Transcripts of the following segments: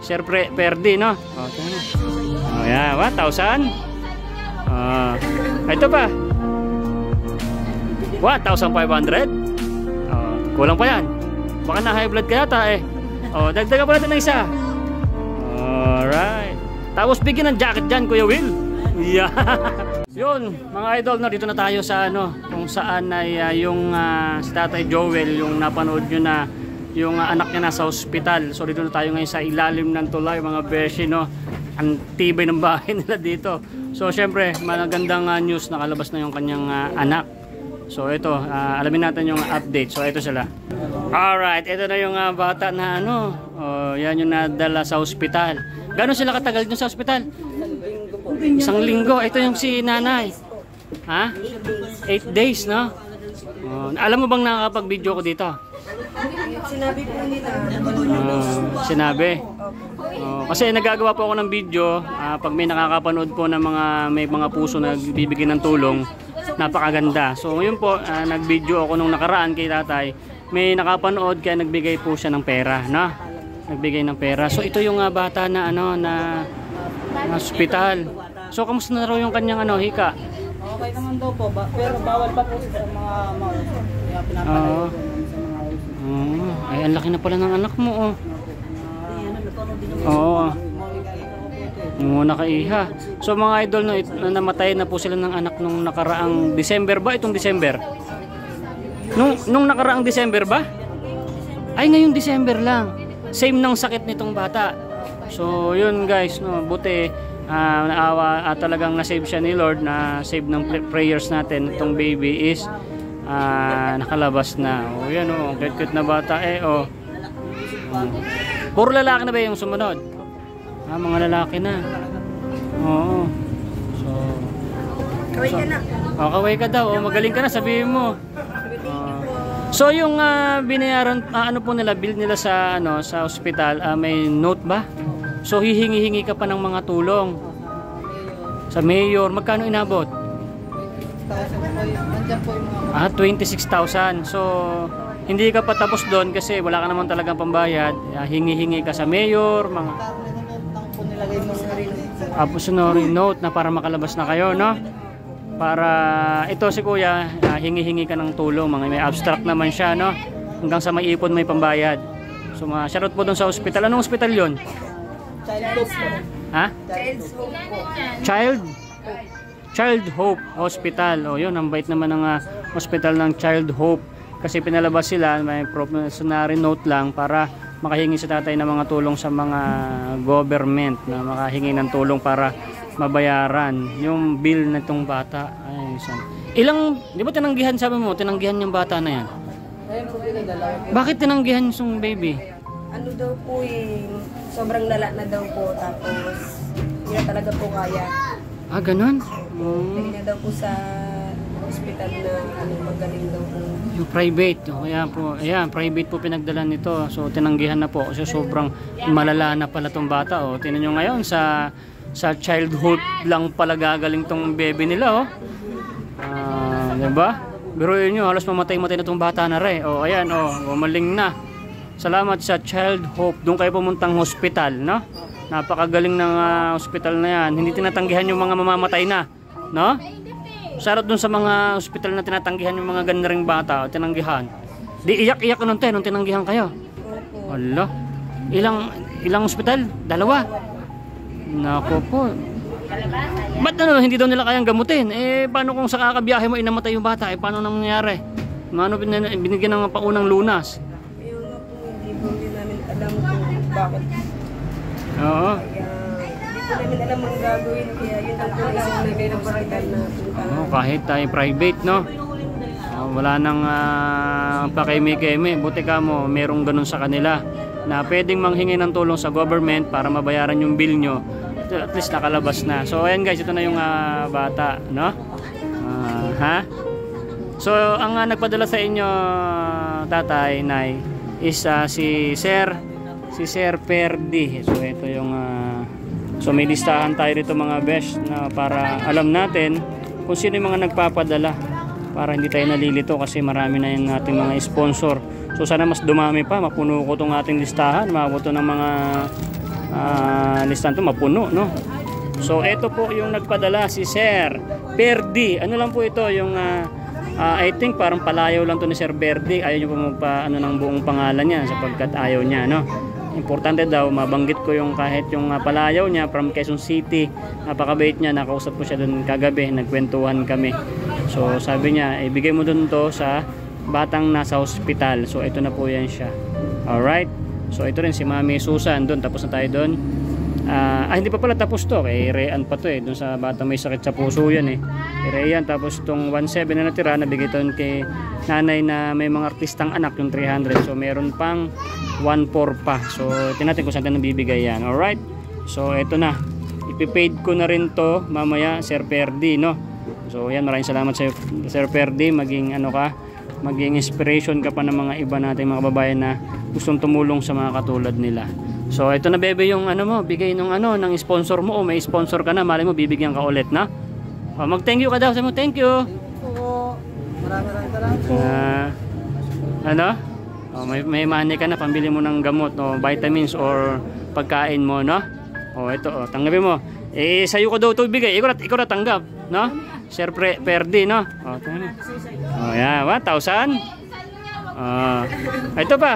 Sir Perdi, no? Okay. Oh, yeah, 1,000. Ito pa. 1,500. Kulang pa yan. Baka na high blood ka yata eh. Dagdagan pa natin ng isa. Alright. Tapos bigyan ng jacket dyan, Kuya Will. Yeah. Yun, mga idol, no, dito na tayo sa ano, kung saan ay yung si Tatay Joel, yung napanood nyo na yung anak niya nasa ospital. So dito na tayo ngayon sa ilalim ng tulay, mga beshi, no. Ang tibay ng bahay nila dito. So syempre, magandang news, nakalabas na yung kanyang anak. So ito, alamin natin yung update. So ito sila. Alright, ito na yung bata na ano, yan yung nadala sa ospital. Gano'n sila katagal dun sa ospital? 1 linggo. Ito yung si nanay. Ha? 8 days, no? Alam mo bang nakakapag-video ko dito? Sinabi po nila. Sinabi? Kasi nagagawa po ako ng video pag may nakakapanood po ng may mga puso na bibigyan ng tulong, napakaganda. So ngayon po, nag-video ako nung nakaraan kay tatay. May nakapanood kaya nagbigay po siya ng pera, no? Nagbigay ng pera. So ito yung bata na ano na hospital. So kamusta na raw yung kanyang hika? Okay naman daw po, pero bawal pa po sa mga pinapalaya sa mga ay, ang laki na pala ng anak mo, oh. Oo. Nakaiha. So mga idol, no, namatay na po sila ng anak nung nakaraang December ba? Itong December? Nung nakaraang December ba? Ay, ngayong December lang. Same ng sakit nitong bata. So yun guys, no, buti naawa at talagang na-save siya ni Lord, na-save ng prayers natin. Itong baby is nakalabas na. Yan cute na bata puro lalaki na ba yung sumunod? Mga lalaki na. Oo. So kaway ka na. Kaway ka daw. Magaling ka na, sabihin mo. So yung binayaran ano po nila, bill nila sa sa ospital, may note ba? So hihingi-hingi ka pa ng mga tulong sa mayor. Magkano inabot? 26,000. So hindi ka pa tapos doon kasi wala ka naman talagang pambayad. Hingi-hingi ka sa mayor, mga abusonary note na para makalabas na kayo, no? Para ito si kuya, hingi-hingi ka ng tulong, may abstract naman siya, no? Hanggang sa may ipon may pambayad. So shoutout po doon sa ospital. Anong ospital 'yon? Child Hope. Ha? Child's Hope po. Child Hope Hospital. Yun, ang bait naman ng hospital ng Child Hope. Kasi pinalabas sila, may promissory note lang para makahingi sa tatay ng mga tulong sa mga government na makahingi ng tulong para mabayaran yung bill na itong bata. Ay, ilang, di ba tinanggihan, sabi mo, tinanggihan yung bata na yan? Ayun po pinadala. Bakit tinanggihan yung baby? Ano daw po sobrang lala na daw po, tapos hindi na talaga po kaya. Ganun? Hindi na daw po sa hospital na magaling daw po. Yung private, ayan, private po pinagdala nito. So tinanggihan na po kasi sobrang malala na pala tong bata. Tingnan nyo ngayon sa childhood lang pala gagaling tong baby nila, diba? Pero yun nyo, halos mamatay na tong bata na rin. Ayan, umaling na. Salamat sa Child Hope. Doon kayo pumuntang hospital, no? Napakagaling ng hospital na yan. Hindi tinatanggihan yung mga mamamatay na, no? Sarap dun sa mga hospital na tinatanggihan yung mga gandaring bata, tinanggihan. Di iyak-iyak nung tinanggihan kayo. Hala. Ilang hospital? 2. Nako po. Ba't hindi daw nila kayang gamutin? Paano kung sa kakabiyahe mo inamatay yung bata? Paano nangyayari? Paano binigyan ng paunang lunas? Hindi namin alam kung bakit. Oo. Hindi po namin alam ang gagawin, kaya yun ang po isinagay ng hospital na punta. Kahit tayo private, no? Wala nang pakeme-keme. Buti ka mo, merong ganun sa kanila na pwedeng manghingi ng tulong sa government para mabayaran yung bill nyo. At least nakalabas na. So ayan guys, ito na yung bata, no? So ang nagpadala sa inyo, tatay, nay, is si Sir Perdi. So ito yung so may listahan tayo dito mga besh na para alam natin kung sino yung mga nagpapadala para hindi tayo nalilito kasi marami na yung ating mga sponsor. So sana mas dumami pa, mapuno ko tong ating listahan, maabot ng mga listahan to, mapuno, no? So ito po yung nagpadala, si Sir Perdi. Ano lang po ito, yung I think parang palayaw lang to ni Sir Perdi. Ayaw niyo po magpa ano ng buong pangalan niya sapagkat ayaw niya, no? Importante daw mabanggit ko yung kahit yung palayaw niya from Quezon City. Napakabait niya, nakausap ko siya doon kagabi, nagkwentuhan kami. So sabi niya, ibigay mo doon to sa batang nasa hospital. So ito na po yan siya. Alright. So ito rin si Mami Susan doon. Tapos na tayo doon. Hindi pa pala tapos to. Kay Rayan pa to eh. Doon sa batang may sakit sa puso yan eh. Kay Rayan. Tapos itong 1.7 na natira, nabigay ito kay nanay na may mga artistang anak, yung 300. So meron pang 1.4 pa. So tinatin kung saan tayo nabibigay yan. Alright. So ito na. Ipipaid ko na rin to mamaya, Sir Perdi, no? So yan, maraming salamat sa Sir Perdi. Maging ano ka, maging inspiration ka pa ng mga iba nating mga kababayan na gustong tumulong sa mga katulad nila. So ito na bebe yung ano mo, bigay nung ano ng sponsor mo, o may sponsor ka na, malay mo bibigyan ka ulit na. Mag-thank you ka daw, sabi mo thank you. Po. Maraming salamat po. Ano? May money ka na, pambili mo ng gamot o vitamins or pagkain mo, no? Ito, tanggapin mo. Sa'yo ko daw ito bigay, ikaw na tanggap, no? Sir Perdi, no? Yan, 1,000. Ito pa.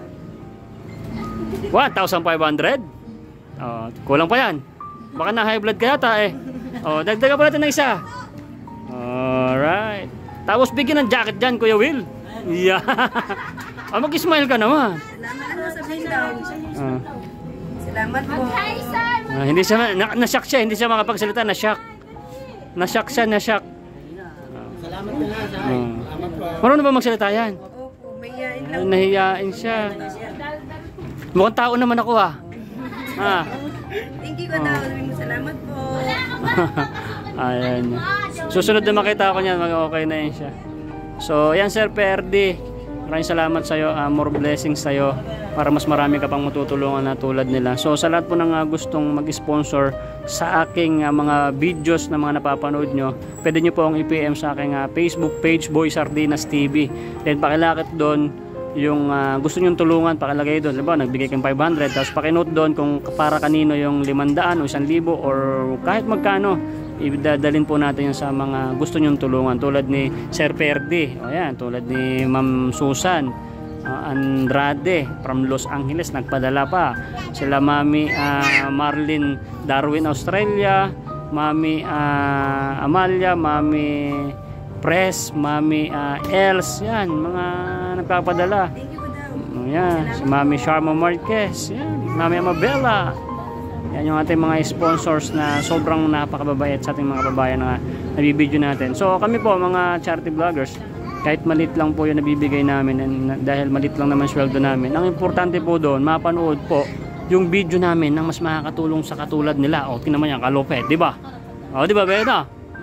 1,500. Kulang pa yan. Baka na high blood ka yata eh. Dagdagan pa natin ng isa. Alright. Tapos bigyan ng jacket dyan, Kuya Will. Yeah. Mag-smile ka naman. Salamat po sa bindaw. Salamat po. Hindi siya, na-shock siya. Hindi siya makapagsalita, na-shock. Na-shock siya, na-shock. Salamat po na. Salamat po. Marunong ba magsalita yan? Opo, mahihain lang. Nahiyain siya. Mukhang tao naman ako ah. Thank you ka daw. Sabi mo salamat po. Ayan. Susunod na makita ko niyan, mag-okay na yun siya. So, yan Sir Perdi. Maraming salamat sa iyo. More blessings sa iyo para mas marami ka pang matutulungan na tulad nila. So, sa lahat po ng gustong mag-sponsor sa aking mga videos na mga napapanood nyo, pwede nyo po ang i-PM sa aking Facebook page, Boy Sardinas TV. Then, pakilakit doon yung gusto nyong tulungan, pakilagay doon. Diba, nagbigay kang 500, tapos pakinote doon kung para kanino yung 500 o 1,000 or kahit magkano. Idadalin po natin yan sa mga gusto nyong tulungan, tulad ni Sir Perdi, tulad ni Ma'am Susan Andrade from Los Angeles, nagpadala pa. Sila Mami Marlene Darwin, Australia, Mami Amalia, Mami Press, Mami Els, yan, mga nagpapadala. Thank you ka daw. Yan, si Mami Sharma Marquez, yan, Mami Amabella. Yan yung ating mga sponsors na sobrang napakababayat sa ating mga kababayan na nabibideo natin. So kami po mga charity vloggers, kahit malit lang po yung nabibigay namin, dahil malit lang naman sweldo namin, ang importante po doon, mapanood po yung video namin na mas makakatulong sa katulad nila. Tingnan mo yan, kalupet, di ba? Di ba, Beda?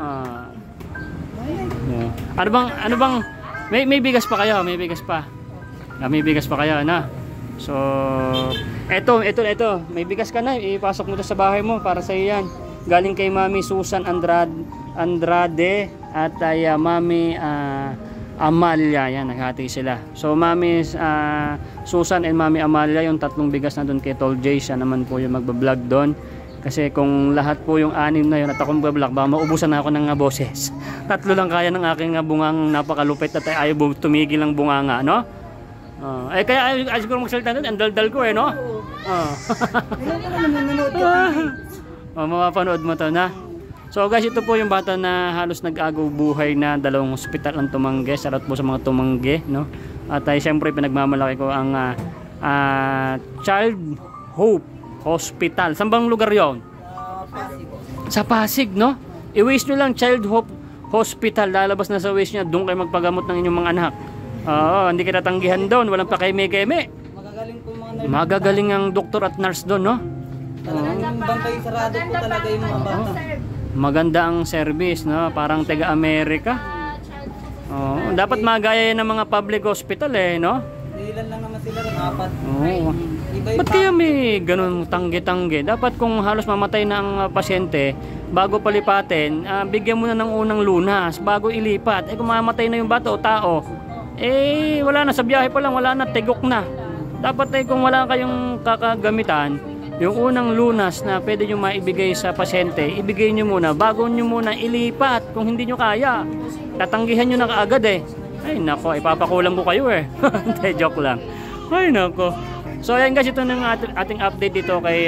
Ano bang may bigas pa kayo? May bigas pa. May bigas pa kayo, na? So, eto, may bigas ka na, ipasok mo to sa bahay mo para sa iyan. Galing kay Mami Susan Andrade at ay Mami Amalia, yan, naghati sila. So, Mami Susan and Mami Amalia, yung tatlong bigas na doon kay Tol J, siya naman po yung magbablog doon. Kasi kung lahat po yung 6 na yun at akong magbablog, baka maubusan na ako ng boses. 3 lang kaya ng aking bungang napakalupit at ayaw tumigil ng bunganga, no? Kaya ay siguro magsalita doon, ang daldal ko no? Mapapanood mo to na. So guys, ito po yung bata na halos nag-agaw buhay na 2 ospital ang tumanggi. Shoutout po sa mga tumanggi, no? At siyempre pinagmamalaki ko ang Child Hope Hospital. Saan bang lugar yon? Pasig. Sa Pasig, no? I-wish nyo lang Child Hope Hospital. Lalabas na sa wish nyo, doon kayo magpagamot ng inyong mga anak. Hindi kita tanggihan doon, walang pakeme-keme. Magagaling po mga nurse. Magagaling ang doktor at nurse doon, no? Talagang bantay sarado po talaga yung mga bata. Maganda ang service, no? Parang taga-Amerika. Dapat magaya ng mga public hospital no? Ilan lang naman sila, 4. Ba't kaya may ganun tangge-tangge? Dapat kung halos mamatay na ang pasyente, bago palipatin, bigyan mo na ng unang lunas bago ilipat. Kung mamatay na yung bata o tao, wala na, sa biyahe pa lang, wala na, tigok na. Dapat kung wala kayong kakagamitan, yung unang lunas na pwede nyo maibigay sa pasyente, ibigay nyo muna bago nyo muna ilipat. Kung hindi nyo kaya, tatanggihan nyo na kaagad eh. Ay nako, ipapakulang ko kayo eh. Hindi, joke lang. Ay nako. So ayan guys, ito na yung ating update dito kay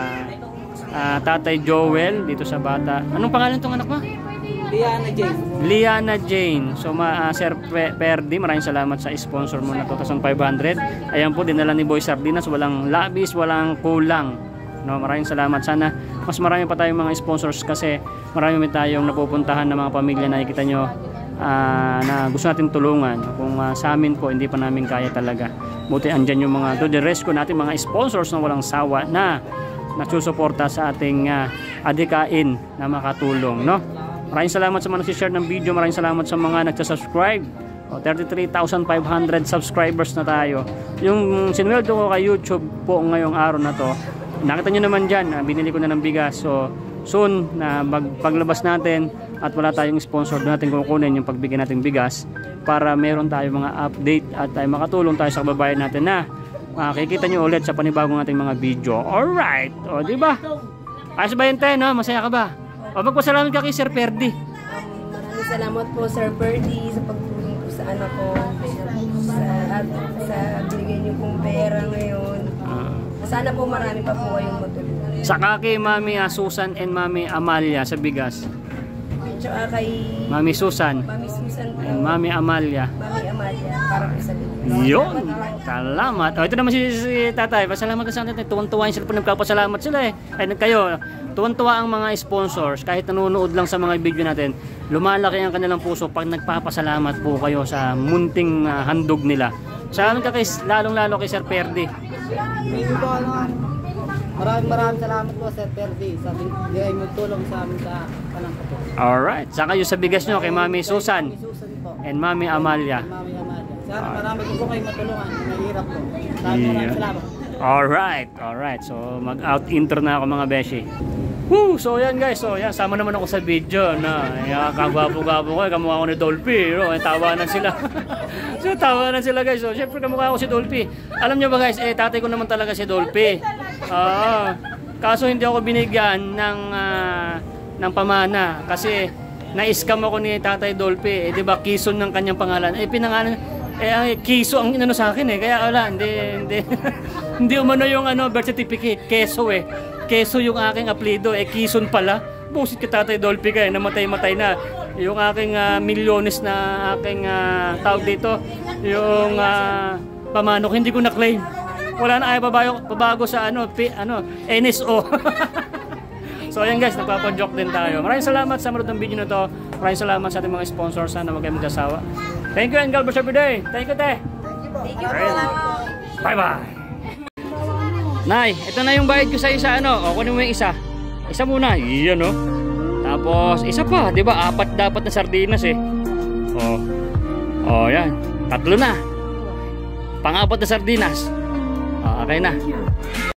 Tatay Joel dito sa bata. Anong pangalan tong anak mo? Liana Jane. Liana Jane. So Sir Perdi, maraming salamat sa sponsor mo na 2,500. Ayan po, dinala ni Boy Sardinas, walang labis, walang kulang. No, maraming salamat. Sana mas marami pa tayong mga sponsors kasi marami tayong napupuntahan ng mga pamilya na nakikita nyo na gusto natin tulungan. Kung sa amin po hindi pa namin kaya talaga. Buti andyan yung mga do the rest ko natin mga sponsors na walang sawa na nagsusuporta sa ating adikain na makatulong, no? Maraming salamat sa mga nag-share ng video. Maraming salamat sa mga nagsa-subscribe. 33,500 subscribers na tayo. Yung sinweldo ko kay YouTube po ngayong araw na to, nakita nyo naman dyan, binili ko na ng bigas. So soon na paglabas natin at wala tayong sponsor, doon natin kukunin yung pagbigay nating bigas para meron tayong mga update at tayo makatulong tayo sa kababayan natin na makikita nyo ulit sa panibagong ating mga video. Alright, o diba? Ayos ba yun tayo, no? Masaya ka ba? O magpasalamat ka kay Sir Perdi. Maraming salamat po Sir Perdi sa pagtulong po sa anak ko. Sa binigay niyo pong pera ngayon. Sana po marami pa po kayong matulungan. Saka kay Mami Susan and Mami Amalia sa bigas. Tsaka kay Mami Susan and Mami Amalia. Mami Amalia para po sa bigas. Yun! Salamat. O ito naman si Tatay. Pasalamat ka sa atin. Tuwan-tuwa yung sila po nagkapasalamat sila eh. Ay kayo. Tuwan-tuwa ang mga sponsors kahit nanonood lang sa mga video natin, lumalaki ang kanilang puso pag nagpapasalamat po kayo sa munting handog nila. Salamat ka kay, lalong-lalo kay Sir Perdi. Maraming salamat po Sir Perdi sa bigay mo tulong sa amin sa kanang po. Alright, saka yung sa bigas nyo kay Mami Susan and Mami Amalia. Mami Amalia. Sana marami po kayo matulungan. Mahirap po. Maraming salamat. Alright. So mag-out intro na ako mga beshi. Woo! So yan guys, so yan, sama naman ako sa video na kagwapo-gwapo ko, kamukha ko ni Dolphy, no? Tawanan sila. So tawanan sila guys. So syempre kamukha ko si Dolphy. Alam niyo ba guys, tatay ko naman talaga si Dolphy. Kaso hindi ako binigyan ng pamana kasi na-scam ako ni Tatay Dolphy. 'Di ba? Kison ng kanyang pangalan. Pinangalan Kiso ang inano sa akin kaya wala, hindi hindi umano yung birth certificate, Keso Keso yung aking apelyido, Kison pala. Busit ka Tatay Dolphy ka namatay na. Yung aking milyones na aking tawag dito, yung pamanok hindi ko na-claim. Wala na ay pabago sa NSO. So ayan guys, nagpapa-joke din tayo. Maraming salamat sa manood ng video na to. Maraming salamat sa ating mga sponsors. Sana wag kayong magsasawa. Thank you and God bless every day. Thank you, te. Thank you po. Bye-bye. Nay, ito na yung bayad ko sa isa, kunin mo yung isa. Isa muna, iyan, Tapos, isa pa, di ba? 4 dapat na sardinas, yan. 3 na. Pang-4 na sardinas. Okay na.